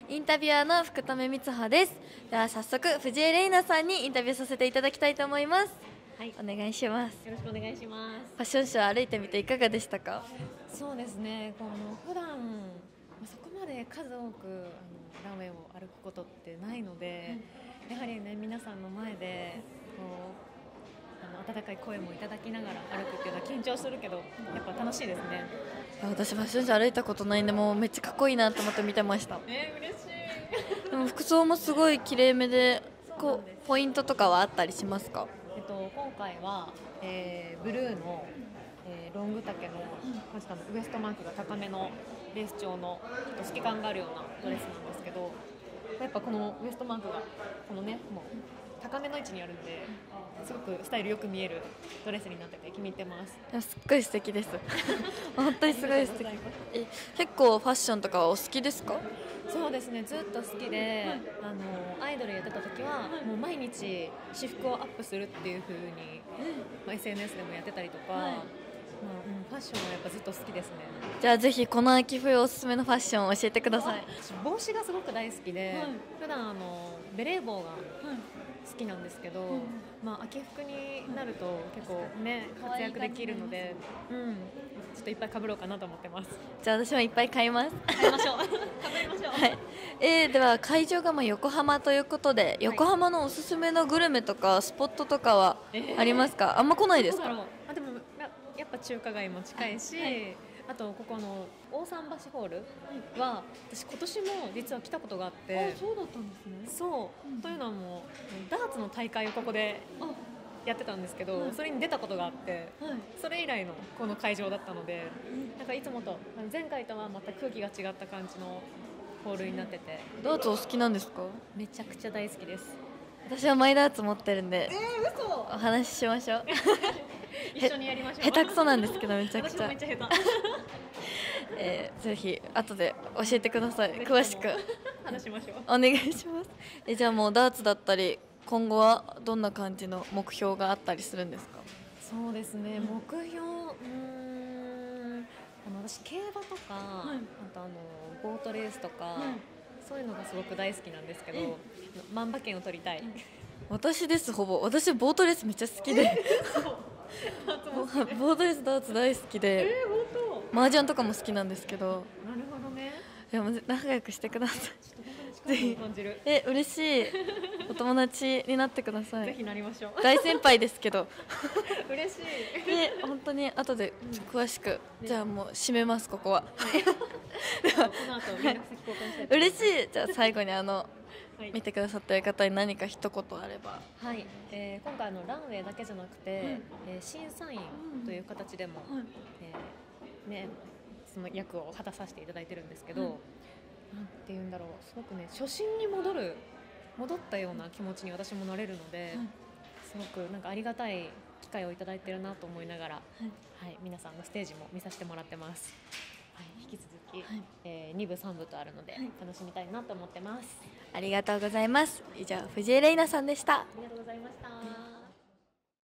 インタビュアーの福留光葉です。では早速藤江玲奈さんにインタビューさせていただきたいと思います。 はい、 お願いします。 よろしくお願いします。 ファッションショー歩いてみていかがでしたか？ そうですね、普段そこまで数多くランウェイを歩くことってないので、やはりね皆さんの前で温かい声もいただきながら歩くっていうのは緊張するけどやっぱ楽しいですね。 私ファッションショー歩いたことないんで、もうめっちゃかっこいいなと思って見てました。 嬉しい。 でも服装もすごい綺麗めで、 そうなんです。 ポイントとかはあったりしますか？ 今回は、ブルーの、ロング丈の、ウエストマークが高めのレース調のちょっと透け感があるようなドレスなんですけど、やっぱこのウエストマークがこのねもう高めの位置にあるんですごくスタイルよく見えるドレスになってて気に入ってます。 でもすっごい素敵です本当にすごい素敵。 ありがとうございます。 結構ファッションとかはお好きですか？ そうですね、ずっと好きで、アイドルやってた時はもう毎日私服をアップするっていう風に、SNS でもやってたりとか、ファッションはやっぱずっと好きですね。 じゃあぜひこの秋冬おすすめのファッションを教えてください。 私帽子がすごく大好きで、普段ベレー帽が好きなんですけど、秋服になると結構ね活躍できるので、ちょっといっぱい被ろうかなと思ってます。 じゃあ私もいっぱい買います。 買いましょう被りましょう。 はい。では会場が横浜ということで、横浜のおすすめのグルメとかスポットとかはありますか？あんま来ないですか？ どうだろう。でもやっぱ中華街も近いし、あとここの大桟橋ホールは私今年も実は来たことがあって。 そうだったんですね。 そう、というのもダーツの大会をここでやってたんですけど、それに出たことがあって、それ以来のこの会場だったので、なんかいつもと前回とはまた空気が違った感じのホールになってて、 ダーツお好きなんですか？ めちゃくちゃ大好きです。 私はマイダーツ持ってるんで、 嘘。 お話ししましょう一緒にやりましょう。 下手くそなんですけどめちゃくちゃ私もめっちゃ下ぜひ後で教えてください。 手。 詳しく話しましょう。 お願いします。じゃあもうダーツだったり今後はどんな感じの目標があったりするんですか？ そうですね、目標、私競馬とか、あとボートレースとか、そういうのがすごく大好きなんですけど、万馬券を取りたい。 私です。ほぼ私ボートレースめっちゃ好きでボートレースダーツ大好きで、 本当。 麻雀とかも好きなんですけど、 なるほどね。 でも仲良くしてください。 ぜひ感じる。 嬉しい。お友達になってください。 ぜひなりましょう。 大先輩ですけど嬉しい。 本当に後で詳しく、じゃあもう締めますここは。 この後連絡先交換したいと思います。 嬉しい。じゃあ最後にはい見てくださっている方に何か一言あれば。 はい、今回ランウェイだけじゃなくて、審査員という形でも、ね、その役を果たさせていただいてるんですけど、なんていうんだろう、すごくね初心に戻ったような気持ちに私もなれるので、すごくなんかありがたい機会をいただいてるなと思いながら、皆さんのステージも見させてもらってます。引き続き、2部3部とあるので楽しみたいなと思ってます。 ありがとうございます。以上藤江玲奈さんでした。 ありがとうございました。